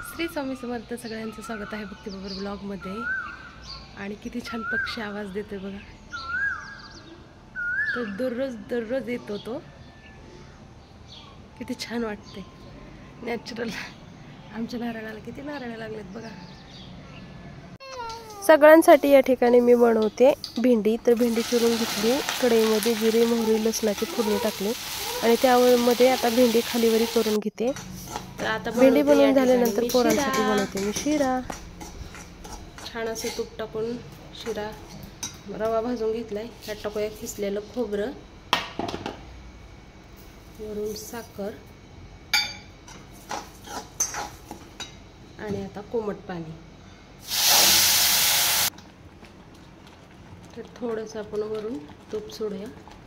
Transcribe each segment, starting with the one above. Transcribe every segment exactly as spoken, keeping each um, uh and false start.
श्री स्वामी समर्थ. सगळ्यांचं स्वागत आहे भक्तीबरोबर ब्लॉगमध्ये. आणि किती छान पक्षी आवाज देतोय बघा. तर दररोज दररोज येतो तो. किती छान वाटते नॅचरल. आमच्या नारळाला किती नारळ लागलेत बघा. सगळ्यांसाठी या ठिकाणी मी बनवते भेंडी. तर भेंडी चिरून घेतली, कढईमध्ये जिरे मोहरी लसणाची फोडणी टाकली आणि त्यामध्ये आता भेंडी खालीवरी करून घेते. तर आता भेंडी बनवून झाल्यानंतर पोरांसाठी बनवते मी शिरा. छान असं तूप टाकून शिरा. रवा भाजून घेतलाय, त्यात टाकूया किसलेलं खोबरं, वरून साखर आणि आता कोमट पाणी. तर थोडंसं आपण वरून तूप सोडूया.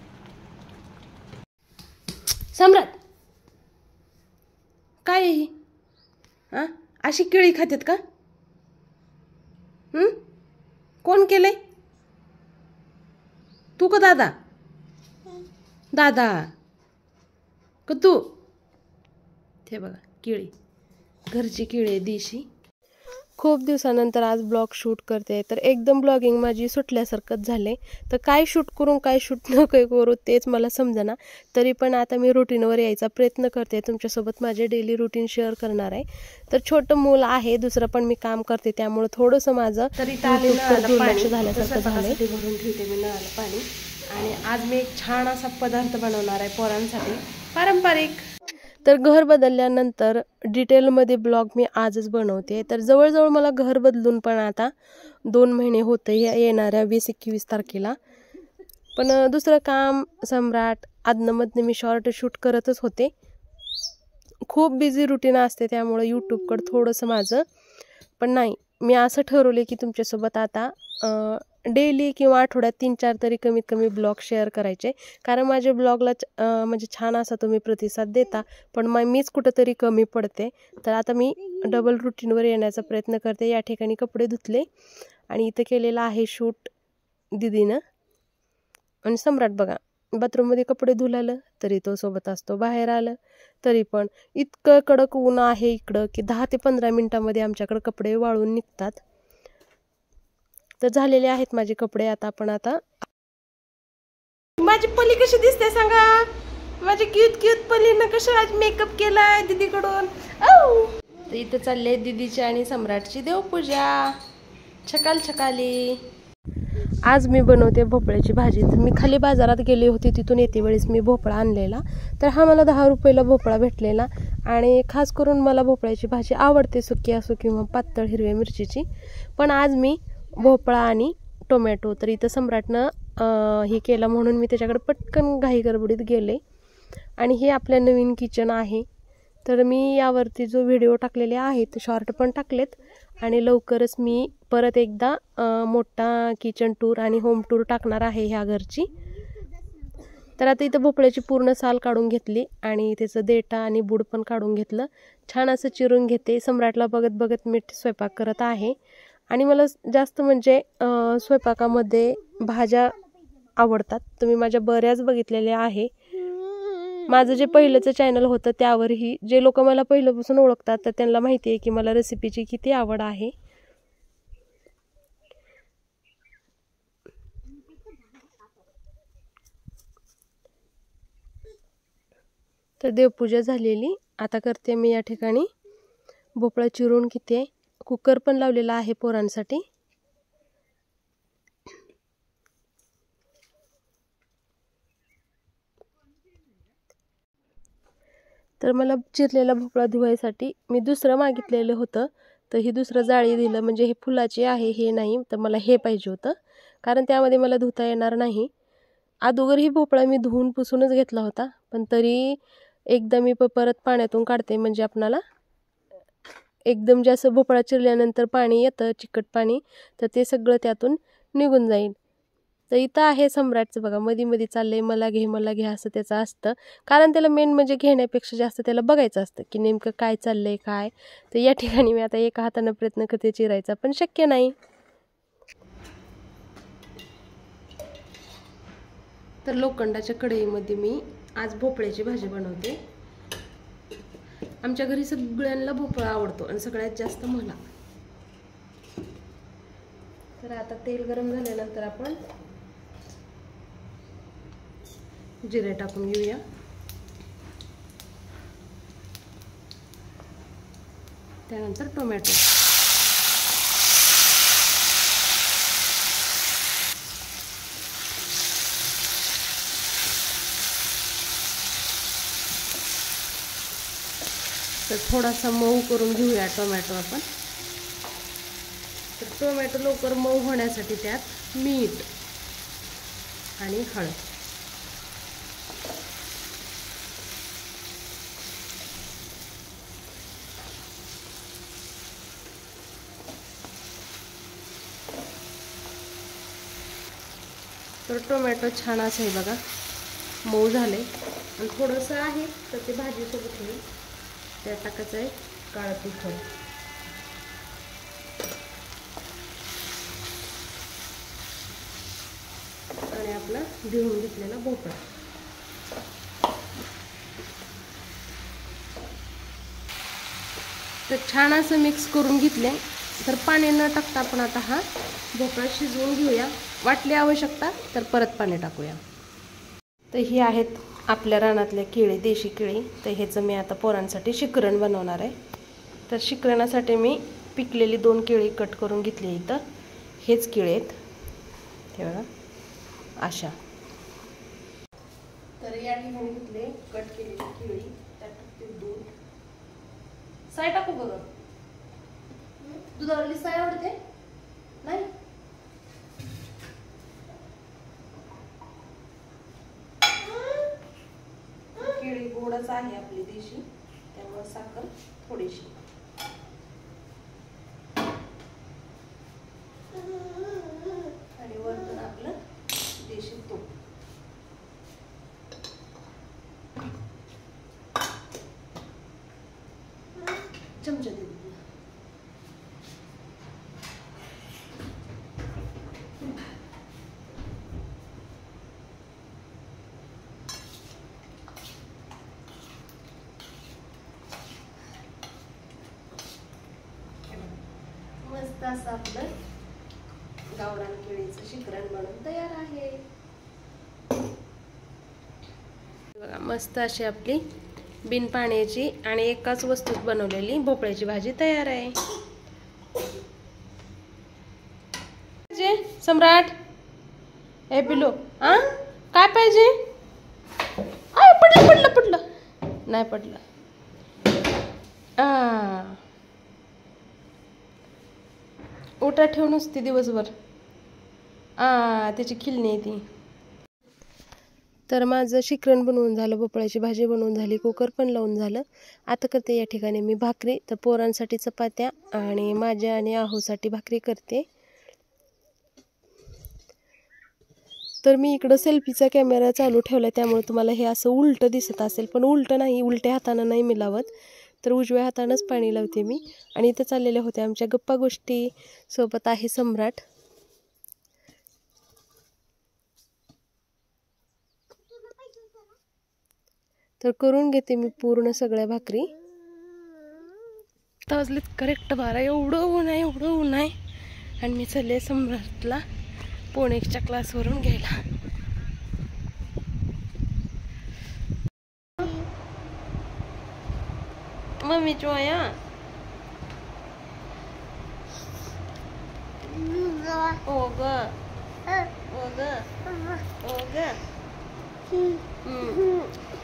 सम्राट काय आहे ही? हा, अशी केळी खातात का? हम्म, कोण केलंय? तू का दादा? दादा का तू? ते बघा केळी, घरची केळी आहे देशी. खूप दिवसानंतर आज ब्लॉग शूट करते. तर एकदम ब्लॉगिंग माझी सुटल्यासारखंच झाले. तर काय शूट करून काय शूट न काय करू तेच मला समजेना. तरी पण आता मी रुटीनवर यायचा प्रयत्न करते. तुमच्यासोबत माझे डेली रुटीन शेअर करणार आहे. तर छोटं मूल आहे, दुसरं पण मी काम करते, त्यामुळे थोडंसं माझं तरी दुर्लक्ष झाल्यासारखं झालंय. भरून ठेवते मी नळाला पाणी. आणि आज मी एक छान असा पदार्थ बनवणार आहे पोरांसाठी, पारंपरिक. तर घर बदलल्यानंतर डिटेलमध्ये ब्लॉग मी आजच बनवते. तर जवळजवळ मला घर बदलून पण आता दोन महिने होते येणाऱ्या वीस एकवीस तारखेला. पण दुसरं काम सम्राट आदनमधनं मी शॉर्ट शूट करतच होते. खूप बिझी रुटीन असते, त्यामुळे यूट्यूबकडं थोडंसं माझं. पण नाही, मी असं ठरवले की तुमच्यासोबत आता डेली किंवा आठवड्यात तीन चार तरी कमीत कमी ब्लॉग शेअर करायचे. कारण माझ्या ब्लॉगला म्हणजे छान असा तुम्ही प्रतिसाद देता, पण मग मीच कुठंतरी कमी पडते. तर आता मी डबल रुटीनवर येण्याचा प्रयत्न करते. या ठिकाणी कपडे धुतले आणि इथं केलेलं आहे शूट दिदीनं. आणि सम्राट बघा बाथरूममध्ये कपडे धुलालं तरी तो सोबत असतो, बाहेर आलं तरी पण. इतकं कडक ऊन आहे इकडं की दहा ते पंधरा मिनटामध्ये आमच्याकडे कपडे वाळून निघतात. तर झालेले आहेत माझे कपडे. आता आपण आता माझी पली कशी दिसते सांगा. माझी क्यूट क्यूट पलीनं कशा आज मेकअप केलाय दीदीकडून. तर इथं चालले दीदीची आणि सम्राटची देवपूजा. छकाल छकाली. आज मी बनवते भोपळ्याची भाजी. तर मी खाली बाजारात गेले होते, तिथून येते वेळेस मी भोपळा आणलेला. तर हा मला दहा रुपयाला भोपळा भेटलेला. आणि खास करून मला भोपळ्याची भाजी आवडते, सुकी असो किंवा पातळ हिरव्या मिरचीची. पण आज मी भोपळा आणि टोमॅटो, तर इथं सम्राटनं हे केलं म्हणून मी त्याच्याकडे पटकन घाई गडबडीत गेले. आणि हे आपल्या नवीन किचन आहे. तर मी यावरती जो व्हिडिओ टाकलेले आहेत शॉर्ट पण टाकलेत. आणि लवकरच मी परत एकदा मोठा किचन टूर आणि होम टूर टाकणार आहे ह्या घरची. तर आता इथं भोपळ्याची पूर्ण साल काढून घेतली आणि त्याचं देठा आणि बूड पण काढून घेतलं. छान असं चिरून घेते. सम्राटला बघत बघत मी स्वयंपाक करत आहे. आणि मला जास्त म्हणजे स्वयंपाकामध्ये भाज्या आवडतात. तुम्ही माझ्या बऱ्याच बघितलेल्या आहे. माझं जे पहिलंचं चॅनल होतं त्यावरही जे लोक मला पहिल्यापासून ओळखतात तर त्यांना माहिती आहे की मला रेसिपीची किती आवड आहे. तर देवपूजा झालेली. आता करते मी या ठिकाणी भोपळा चिरून घेते. कुकर पण लावलेला आहे पोरांसाठी. तर मला चिरलेला भोपळा धुवायसाठी मी दुसरं मागितलेलं होतं. तर ही दुसरं जाळी दिलं, म्हणजे हे फुलाचे आहे हे नाही. तर मला हे पाहिजे होतं कारण त्यामध्ये मला धुता येणार नाही. अगोदर ही भोपळा मी धुवून पुसूनच घेतला होता, पण तरी एकदा मी परत पाण्यातून काढते म्हणजे आपणाला एकदम जास्त भोपळा चिरल्यानंतर पाणी येतं चिकट पाणी, तर ते सगळं त्यातून निघून जाईल. तर इथं आहे सम्राटचं बघा मध्ये मध्ये चाललंय मला घे मला घे असं त्याचं असतं. कारण त्याला मेन म्हणजे घेण्यापेक्षा जास्त त्याला बघायचं असतं की नेमकं काय चाललंय काय. तर या ठिकाणी मी आता एका हाताने प्रयत्न करते चिरायचा, पण शक्य नाही. तर लोखंडाच्या कढईमध्ये मी आज भोपळ्याची भाजी बनवते. आमच्या घरी सगळ्यांना भोपळा आवडतो आणि सगळ्यात जास्त मला. तर आता तेल गरम झाल्यानंतर आपण जिरे टाकून घेऊया. त्यानंतर टोमॅटो. तर थोडासा मऊ करून घेऊया टोमॅटो आपण. तर टोमॅटो लवकर मऊ होण्यासाठी त्यात मीठ आणि हळद. तर टोमॅटो छान असे बघा मऊ झाले आणि थोडंसं आहे तर ते भाजीसोबत होईल. त्यात टाकायचं आहे काळं तिखट आणि आपला भिवून घेतलेला भोपळा. तर छान असं मिक्स करून घेतले. तर पाणी न टाकता आपण आता हा भोपळा शिजवून घेऊया. वाटली आवश्यकता तर परत पाणी टाकूया. तर ही आहेत आपल्या रानातल्या केळी, देशी केळी. तर ह्याचं मी आता पोरांसाठी शिकरण बनवणार आहे. तर शिकरणासाठी मी पिकलेली दोन केळी कट करून घेतली. इथं हेच केळी आहेत हे बघा अशा. तर या ठिकाणी घेतले कट केलेली केळी. त्यात टाकते दूध. साय टाकू बघा. दुधावरली साय आवडते नाही. केळी गोडच आहे आपली देशी त्यामुळे साखर थोडीशी. आणि वरतून आपलं देशी तूप. चमचा दे. मस्त असं आपलं गावरान केळीचं शिकरण बनवून तयार आहे. बघा मस्त अशी आपली बिन पाण्याची आणि एकाच वस्तूत बनवलेली भोपळ्याची भाजी तयार आहे. सम्राट ए पिलो आ काय पाहिजे? आय पडलं पडलं पडलं नाही पडलं. आ ओटा ठेवून असते दिवसभर. आ त्याची खिलणी आहे ती. तर माझं शिकरण बनवून झालं, भोपळ्याची भाजी बनवून झाली, कुकर पण लावून झालं. आता करते या ठिकाणी मी भाकरी. तर पोरांसाठी चपात्या आणि माझ्या आणि आहोसाठी भाकरी करते. तर मी इकडं सेल्फीचा कॅमेरा चालू ठेवला त्यामुळे तुम्हाला हे असं उलटं दिसत असेल, पण उलटं नाही, उलट्या हातानं नाही मी लावत. तर उजव्या हातानंच पाणी लावते मी. आणि इथं चाललेल्या होत्या आमच्या गप्पा गोष्टी. सोबत आहे सम्राट. तर करून घेते मी पूर्ण सगळ्या भाकरी. आता वाजलेत करेक्ट बारा. एवढं ऊन आहे एवढं ऊन आहे. आणि मी चालले सम्राटला पोणेकच्या क्लासवरून घ्यायला. मम्मी चोया ओ ग ओ ग ओ ग